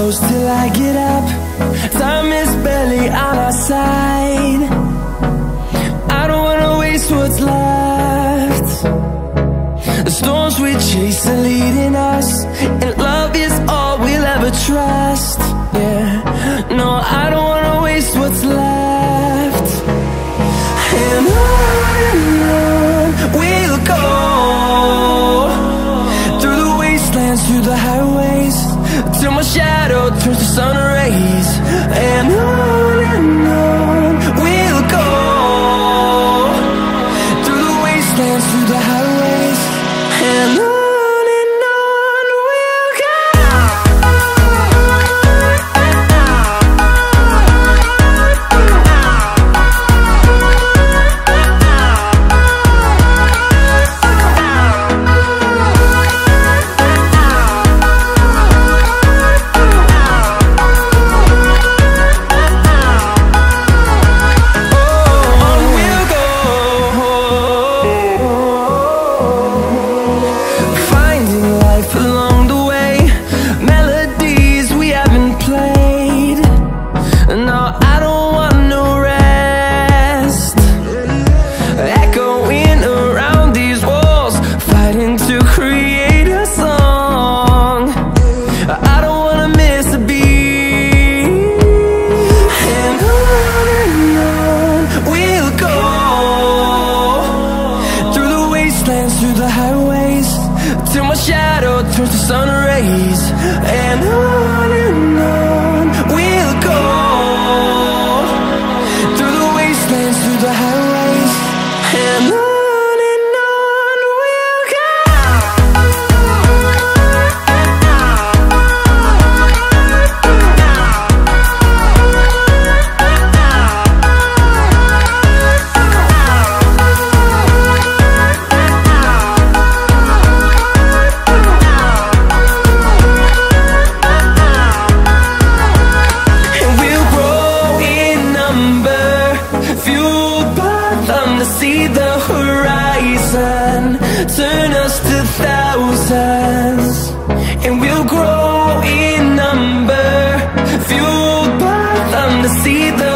close till I get up. Time is barely on our side. I don't wanna waste what's left. The storms we chase are leading us, and love is all we'll ever trust. Yeah, no, I don't wanna waste what's left. And on we'll go, through the wastelands, through the highways, till my shadow turns to sun rays. And on we'll go, through the wastelands, through the highways, and on we'll go. Through the highways, till my shadow turns to sun rays. And on we'll go, through the wastelands, through the highways, and on we'll go. See the horizon, turn us to thousands, and we'll grow in number, fueled by them to see the